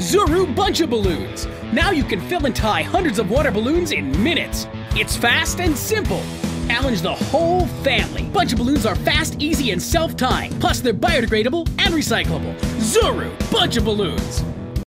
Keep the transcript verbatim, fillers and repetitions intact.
Zuru Bunch of Balloons. Now you can fill and tie hundreds of water balloons in minutes. It's fast and simple. Challenge the whole family. Bunch of Balloons are fast, easy, and self-tying. Plus, they're biodegradable and recyclable. Zuru Bunch of Balloons.